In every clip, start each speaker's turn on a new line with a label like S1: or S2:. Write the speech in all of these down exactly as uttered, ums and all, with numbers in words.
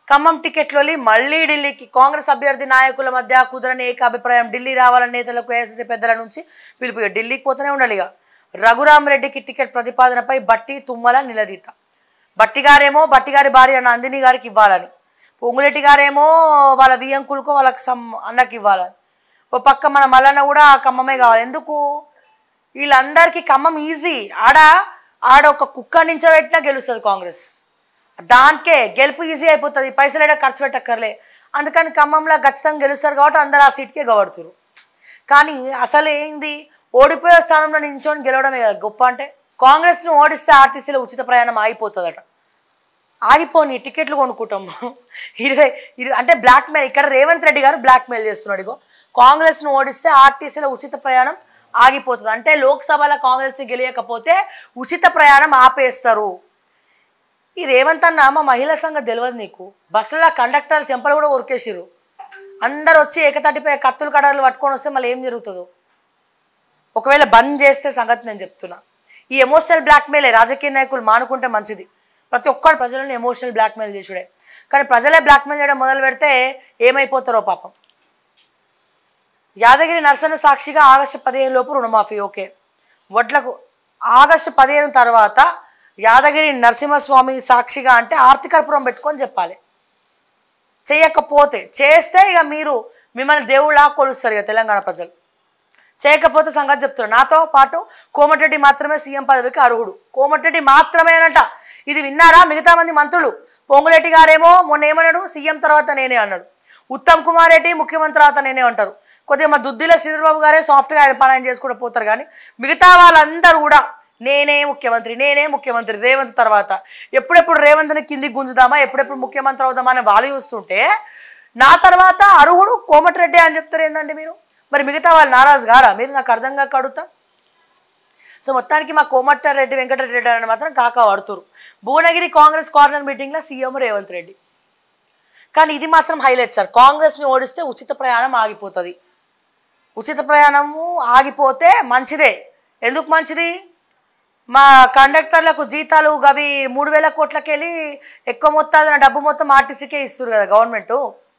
S1: ఖమ్మం టికెట్లోని మళ్లీ ఢిల్లీకి కాంగ్రెస్ అభ్యర్థి నాయకుల మధ్య కుదరని ఏకాభిప్రాయం. ఢిల్లీ రావాలని నేతలకు ఏఐసీసీ పెద్దల నుంచి పిలుపు. ఢిల్లీకి పోతూనే ఉండాలి. ఇక రఘురామ్ రెడ్డికి టికెట్ ప్రతిపాదనపై బట్టి తుమ్మల నిలదీత. బట్టి గారేమో బట్టి గారి భార్య నందిని గారికి ఇవ్వాలని, పొంగులెట్టి గారేమో వాళ్ళ వియంకులకో వాళ్ళకి సమ్ అన్నకి ఇవ్వాలని, ఓ పక్క మన మల్లన్న కూడా ఖమ్మమే కావాలి. ఎందుకు? వీళ్ళందరికీ ఖమ్మం ఈజీ. ఆడ ఆడ ఒక కుక్క నించబెట్టినా గెలుస్తుంది కాంగ్రెస్. దానికే గెలుపు ఈజీ అయిపోతుంది, పైసలు ఏడా ఖర్చు పెట్టక్కర్లే. అందుకని ఖమ్మంలో ఖచ్చితంగా గెలుస్తారు కాబట్టి అందరు ఆ సీట్కే గవడుతురు. కానీ అసలు ఏంది, ఓడిపోయే స్థానంలో నించొని గెలవడమే కదా గొప్ప. అంటే కాంగ్రెస్ను ఓడిస్తే ఆర్టీసీలో ఉచిత ప్రయాణం ఆగిపోతుందట. ఆగిపోని టికెట్లు కొనుక్కుంటాము ఇరవై ఇరవై అంటే బ్లాక్మెయిల్. ఇక్కడ రేవంత్ రెడ్డి గారు బ్లాక్మెయిల్ చేస్తున్నాడు. ఇగో కాంగ్రెస్ను ఓడిస్తే ఆర్టీసీలో ఉచిత ప్రయాణం ఆగిపోతుంది. అంటే లోక్సభలో కాంగ్రెస్ని గెలియకపోతే ఉచిత ప్రయాణం ఆపేస్తారు. ఈ రేవంత్ అన్న మా మహిళా సంఘం తెలియదు నీకు? బస్సులో కండక్టర్ చెంపలు కూడా ఉరికేసిరు. అందరు వచ్చి ఏకతాటిపై కత్తులు కడర్లు పట్టుకొని వస్తే మళ్ళీ ఏం జరుగుతుందో ఒకవేళ బంద్ చేస్తే సంగతి నేను చెప్తున్నా. ఈ ఎమోషనల్ బ్లాక్మెయిలే రాజకీయ నాయకులు మానుకుంటే మంచిది. ప్రతి ఒక్కరు ప్రజలను ఎమోషనల్ బ్లాక్మెయిల్ చేసుడే. కానీ ప్రజలే బ్లాక్మెయిల్ చేయడం మొదలు పెడితే ఏమైపోతారో పాపం. యాదగిరి నరసన్న సాక్షిగా ఆగస్టు పదిహేను లోపు రుణమాఫీ. ఓకే, వడ్లకు ఆగస్టు పదిహేను తర్వాత యాదగిరి నరసింహస్వామి సాక్షిగా అంటే ఆర్తికర్పూరం పెట్టుకొని చెప్పాలి. చేయకపోతే, చేస్తే ఇక మీరు మిమ్మల్ని దేవుళ్ళ కొలుస్తారు ఇక తెలంగాణ ప్రజలు. చేయకపోతే సంగతి చెప్తున్నారు. నాతో పాటు కోమటిరెడ్డి మాత్రమే సీఎం పదవికి అర్హుడు. కోమటిరెడ్డి మాత్రమేనట. ఇది విన్నారా మిగతా మంది మంత్రులు? పొంగులెట్టి గారేమో మొన్న ఏమన్నాడు, సీఎం తర్వాత నేనే అన్నాడు. ఉత్తమ్ కుమార్ రెడ్డి ముఖ్యమంత్రి తర్వాత నేనే అంటారు. కొద్దిగా మా దుద్దిలో శ్రీధర్బాబు గారే సాఫ్ట్గా ఆయన పని ఆయన చేసుకుంటూ పోతారు. కానీ మిగతా వాళ్ళందరూ కూడా నేనే ముఖ్యమంత్రి, నేనే ముఖ్యమంత్రి రేవంత్ తర్వాత. ఎప్పుడెప్పుడు రేవంత్ని కిందికి గుంజుదామా, ఎప్పుడెప్పుడు ముఖ్యమంత్రి అవుదామా అని వాళ్ళు చూస్తుంటే నా తర్వాత అర్హుడు కోమటిరెడ్డి అని చెప్తారు ఏందండి మీరు? మరి మిగతా వాళ్ళు నారాజు కారా మీరు? నాకు అర్థం కాక అడుగుతా. సో మొత్తానికి మా కోమటిరెడ్డి వెంకటరెడ్డి అని మాత్రం కాకా వాడుతురు. భువనగిరి కాంగ్రెస్ కార్నర్ మీటింగ్లో సీఎం రేవంత్ రెడ్డి. కానీ ఇది మాత్రం హైలైట్ సార్, కాంగ్రెస్ని ఓడిస్తే ఉచిత ప్రయాణం ఆగిపోతుంది. ఉచిత ప్రయాణము ఆగిపోతే మంచిదే. ఎందుకు మంచిది? మా కండక్టర్లకు జీతాలు గవి మూడు వేల కోట్లకి వెళ్ళి ఎక్కువ మొత్తాన డబ్బు మొత్తం ఆర్టీసీకే ఇస్తారు కదా గవర్నమెంటు.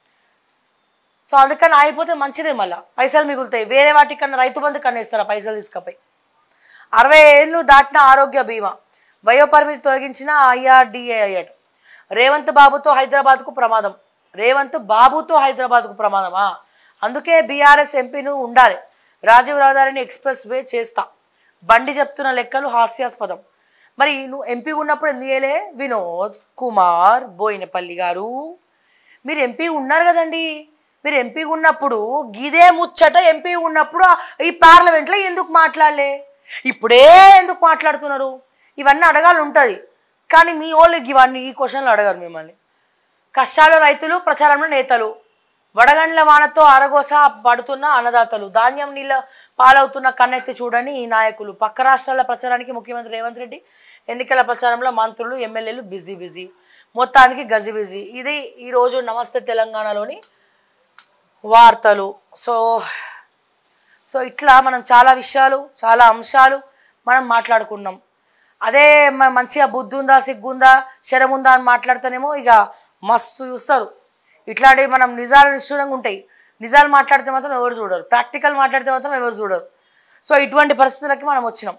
S1: సో అందుకని ఆగిపోతే మంచిదే, మళ్ళీ పైసలు మిగులుతాయి. వేరే వాటికన్నా రైతు బంధు కన్నా ఇస్తారు ఆ పైసలు తీసుకపోయి. అరవై ఏళ్ళు దాటిన ఆరోగ్య బీమా, వయోపరిమితి తొలగించిన ఐఆర్డిఏ అయ్యాడు. రేవంత్ బాబుతో హైదరాబాద్కు ప్రమాదం. రేవంత్ బాబుతో హైదరాబాద్కు ప్రమాదమా? అందుకే బీఆర్ఎస్ ఎంపీను ఉండాలి. రాజీవ్ రహదారిని ఎక్స్ప్రెస్ వే చేస్తా. బండి చెప్తున్న లెక్కలు హాస్యాస్పదం. మరి నువ్వు ఎంపీ ఉన్నప్పుడు ఎందుకు చేయలే? వినోద్ కుమార్ బోయినపల్లి గారు, మీరు ఎంపీ ఉన్నారు కదండి. మీరు ఎంపీ ఉన్నప్పుడు గిదే ముచ్చట ఎంపీ ఉన్నప్పుడు ఈ పార్లమెంట్లో ఎందుకు మాట్లాడలే? ఇప్పుడే ఎందుకు మాట్లాడుతున్నారు? ఇవన్నీ అడగాలి ఉంటుంది. కానీ మీ వాళ్ళు ఇవన్నీ ఈ క్వశ్చన్లు అడగారు మిమ్మల్ని. కష్టాలు రైతులు, ప్రచారంలో నేతలు, వడగండ్ల వానతో అరగోస పడుతున్న అన్నదాతలు, ధాన్యం నీళ్ళ పాలవుతున్న కన్నెత్తి చూడని ఈ నాయకులు, పక్క రాష్ట్రాల ప్రచారానికి ముఖ్యమంత్రి రేవంత్ రెడ్డి, ఎన్నికల ప్రచారంలో మంత్రులు ఎమ్మెల్యేలు బిజీ బిజీ, మొత్తానికి గజి బిజీ. ఇది ఈరోజు నమస్తే తెలంగాణలోని వార్తలు. సో సో ఇట్లా మనం చాలా విషయాలు, చాలా అంశాలు మనం మాట్లాడుకున్నాం. అదే మంచిగా బుద్ధి ఉందా, సిగ్గుందా, శరం ఉందా అని మాట్లాడితేనేమో ఇక మస్తు చూస్తారు. ఇట్లాంటివి మనం నిజాలు నిష్ఠూరంగా ఉంటాయి. నిజాలు మాట్లాడితే మాత్రం ఎవరు చూడరు, ప్రాక్టికల్ మాట్లాడితే మాత్రం ఎవరు చూడరు. సో ఇటువంటి పరిస్థితులకి మనం వచ్చినాం.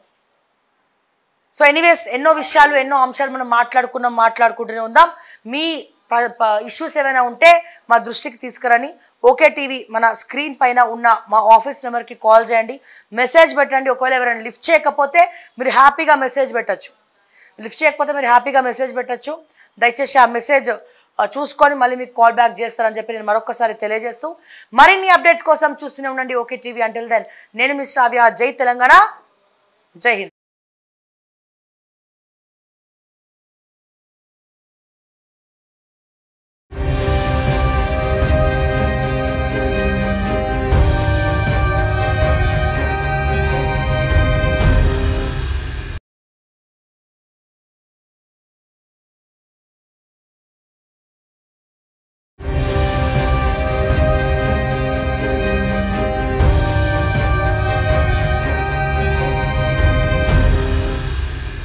S1: సో ఎనీవేస్ ఎన్నో విషయాలు, ఎన్నో అంశాలు మనం మాట్లాడుకున్నాం, మాట్లాడుకుంటూనే ఉందాం. మీ ఇష్యూస్ ఏమైనా ఉంటే మా దృష్టికి తీసుకురని ఓకే టీవీ మన స్క్రీన్ పైన ఉన్న మా ఆఫీస్ నెంబర్కి కాల్ చేయండి, మెసేజ్ పెట్టండి. ఒకవేళ ఎవరైనా లిఫ్ట్ చేయకపోతే మీరు హ్యాపీగా మెసేజ్ పెట్టచ్చు. లిఫ్ట్ చేయకపోతే మీరు హ్యాపీగా మెసేజ్ పెట్టచ్చు. దయచేసి ఆ మెసేజ్ చూసుకొని మళ్ళీ మీకు కాల్ బ్యాక్ చేస్తారని చెప్పి నేను మరొకసారి తెలియజేస్తూ మరిన్ని అప్డేట్స్ కోసం చూస్తూనే ఉండండి ఓకే టీవీ. అంటిల్ దెన్ నేను మీ శ్రావ్య. జై తెలంగాణ, జై హింద్.